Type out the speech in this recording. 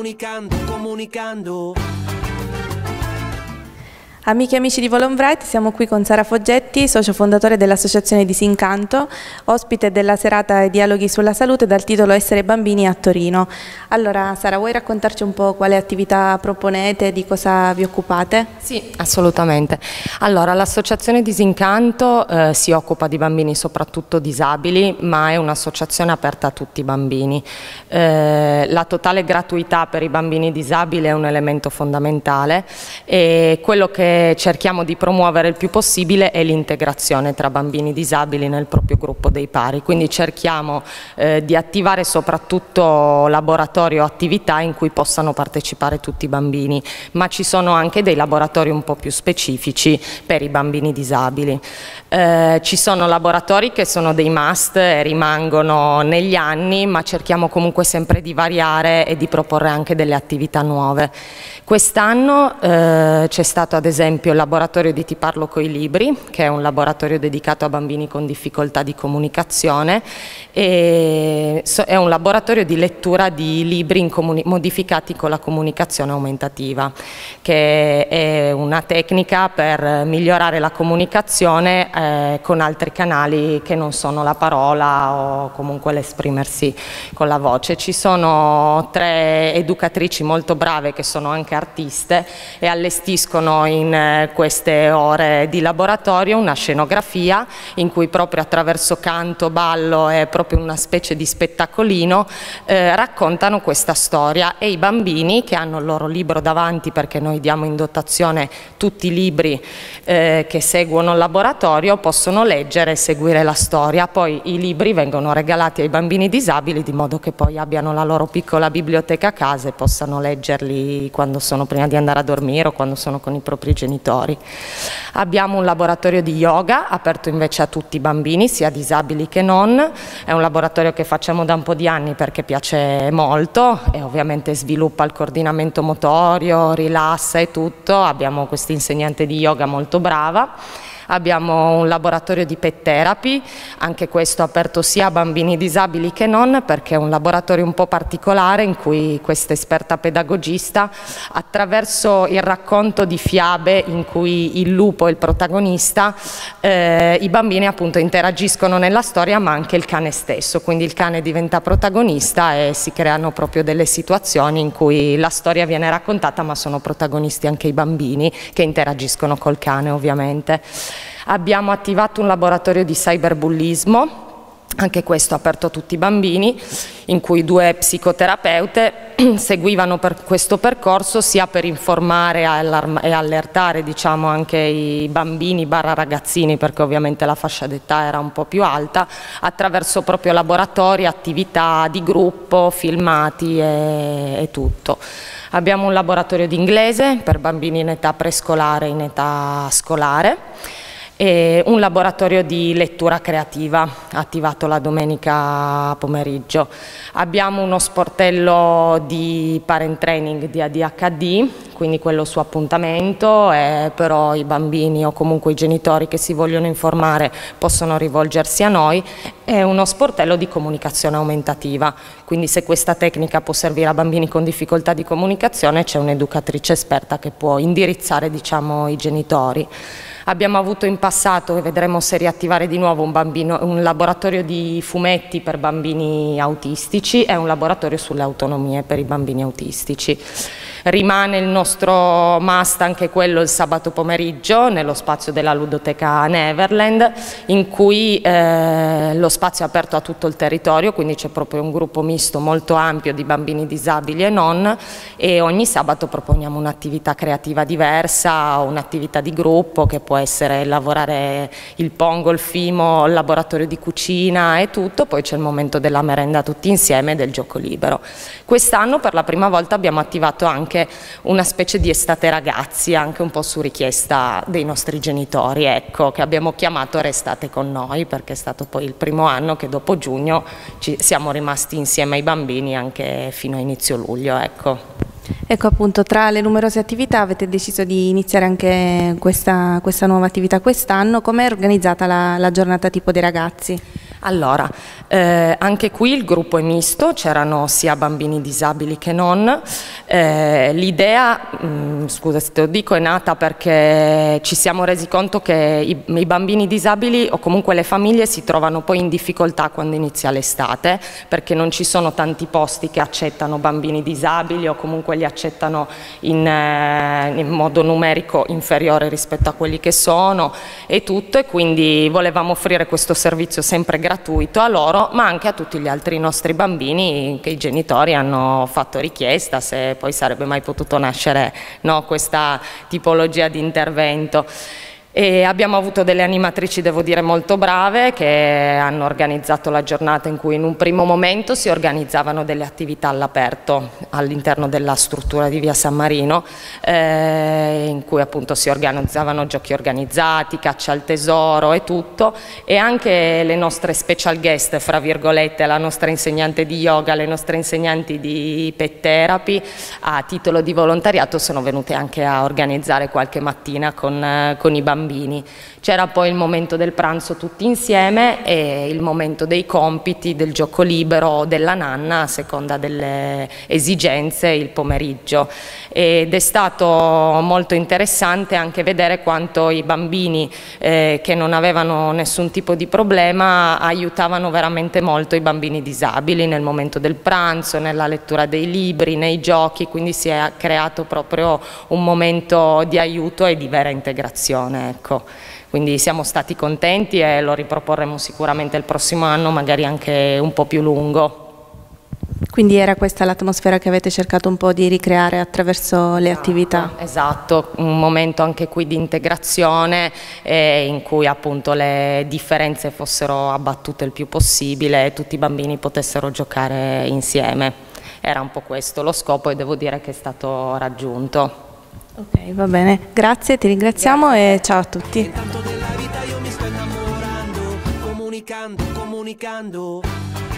comunicando. Amiche e amici di Volonbright, siamo qui con Sara Foggetti, socio fondatore dell'Associazione Disincanto, ospite della serata Dialoghi sulla Salute dal titolo Essere Bambini a Torino. Allora Sara, vuoi raccontarci un po' quale attività proponete, di cosa vi occupate? Sì, assolutamente. Allora, l'Associazione Disincanto si occupa di bambini soprattutto disabili, ma è un'associazione aperta a tutti i bambini. La totale gratuità per i bambini disabili è un elemento fondamentale e quello che cerchiamo di promuovere il più possibile è l'integrazione tra bambini disabili nel proprio gruppo dei pari, quindi cerchiamo di attivare soprattutto laboratori o attività in cui possano partecipare tutti i bambini, ma ci sono anche dei laboratori un po' più specifici per i bambini disabili. Ci sono laboratori che sono dei must e rimangono negli anni, ma cerchiamo comunque sempre di variare e di proporre anche delle attività nuove. Quest'anno c'è stato ad esempio il laboratorio di Ti parlo coi libri, che è un laboratorio dedicato a bambini con difficoltà di comunicazione, e è un laboratorio di lettura di libri modificati con la comunicazione aumentativa, che è una tecnica per migliorare la comunicazione con altri canali che non sono la parola o comunque l'esprimersi con la voce. Ci sono 3 educatrici molto brave che sono anche artiste e allestiscono in queste ore di laboratorio una scenografia in cui proprio attraverso canto, ballo e proprio una specie di spettacolino raccontano questa storia, e i bambini che hanno il loro libro davanti, perché noi diamo in dotazione tutti i libri che seguono il laboratorio, possono leggere e seguire la storia. Poi i libri vengono regalati ai bambini disabili di modo che poi abbiano la loro piccola biblioteca a casa e possano leggerli quando sono prima di andare a dormire o quando sono con i propri genitori. Abbiamo un laboratorio di yoga aperto invece a tutti i bambini, sia disabili che non. È un laboratorio che facciamo da un po' di anni perché piace molto e ovviamente sviluppa il coordinamento motorio, rilassa e tutto. Abbiamo questa insegnante di yoga molto brava. Abbiamo un laboratorio di pet therapy, anche questo aperto sia a bambini disabili che non, perché è un laboratorio un po' particolare in cui questa esperta pedagogista, attraverso il racconto di fiabe in cui il lupo è il protagonista, i bambini appunto interagiscono nella storia, ma anche il cane stesso, quindi il cane diventa protagonista e si creano proprio delle situazioni in cui la storia viene raccontata, ma sono protagonisti anche i bambini che interagiscono col cane ovviamente. Abbiamo attivato un laboratorio di cyberbullismo, anche questo aperto a tutti i bambini, in cui 2 psicoterapeute seguivano per questo percorso sia per informare e allertare, diciamo, anche i bambini barra ragazzini, perché ovviamente la fascia d'età era un po' più alta, attraverso proprio laboratori, attività di gruppo, filmati e tutto. Abbiamo un laboratorio di inglese per bambini in età prescolare e in età scolare, e un laboratorio di lettura creativa attivato la domenica pomeriggio. Abbiamo uno sportello di parent training di ADHD, quindi quello su appuntamento, però i bambini o comunque i genitori che si vogliono informare possono rivolgersi a noi, e uno sportello di comunicazione aumentativa, quindi se questa tecnica può servire a bambini con difficoltà di comunicazione c'è un'educatrice esperta che può indirizzare, diciamo, i genitori. Abbiamo avuto in passato, e vedremo se riattivare di nuovo, un laboratorio di fumetti per bambini autistici e un laboratorio sulle autonomie per i bambini autistici. Rimane il nostro must anche quello il sabato pomeriggio nello spazio della ludoteca Neverland, in cui lo spazio è aperto a tutto il territorio, quindi c'è proprio un gruppo misto molto ampio di bambini disabili e non, e ogni sabato proponiamo un'attività creativa diversa, un'attività di gruppo che può essere lavorare il pongo, il fimo, il laboratorio di cucina e tutto. Poi c'è il momento della merenda tutti insieme e del gioco libero. Quest'anno per la prima volta abbiamo attivato anche una specie di estate ragazzi, anche un po' su richiesta dei nostri genitori, ecco, che abbiamo chiamato Restate con noi, perché è stato poi il primo anno che dopo giugno siamo rimasti insieme ai bambini anche fino a inizio luglio, ecco. Ecco, appunto, tra le numerose attività avete deciso di iniziare anche questa nuova attività quest'anno. Com'è organizzata la giornata tipo dei ragazzi? Allora, anche qui il gruppo è misto, c'erano sia bambini disabili che non. L'idea, scusa se te lo dico, è nata perché ci siamo resi conto che i bambini disabili o comunque le famiglie si trovano poi in difficoltà quando inizia l'estate, perché non ci sono tanti posti che accettano bambini disabili o comunque li accettano in modo numerico inferiore rispetto a quelli che sono e tutto, e quindi volevamo offrire questo servizio sempre gratuito a loro, ma anche a tutti gli altri nostri bambini che i genitori hanno fatto richiesta se poi sarebbe mai potuto nascere, no, questa tipologia di intervento. E abbiamo avuto delle animatrici, devo dire, molto brave, che hanno organizzato la giornata in cui in un primo momento si organizzavano delle attività all'aperto all'interno della struttura di via San Marino, in cui appunto si organizzavano giochi organizzati, caccia al tesoro e tutto, e anche le nostre special guest, fra virgolette, la nostra insegnante di yoga, le nostre insegnanti di pet therapy, a titolo di volontariato sono venute anche a organizzare qualche mattina con i bambini. C'era poi il momento del pranzo tutti insieme e il momento dei compiti, del gioco libero della nanna a seconda delle esigenze il pomeriggio, ed è stato molto interessante anche vedere quanto i bambini che non avevano nessun tipo di problema aiutavano veramente molto i bambini disabili nel momento del pranzo, nella lettura dei libri, nei giochi, quindi si è creato proprio un momento di aiuto e di vera integrazione. Ecco. Quindi siamo stati contenti e lo riproporremo sicuramente il prossimo anno, magari anche un po' più lungo. Quindi era questa l'atmosfera che avete cercato un po' di ricreare attraverso le attività? Esatto, un momento anche qui di integrazione in cui appunto le differenze fossero abbattute il più possibile e tutti i bambini potessero giocare insieme. Era un po' questo lo scopo e devo dire che è stato raggiunto. Ok, va bene, grazie, ti ringraziamo e ciao a tutti. Intanto della vita io mi sto innamorando, comunicando.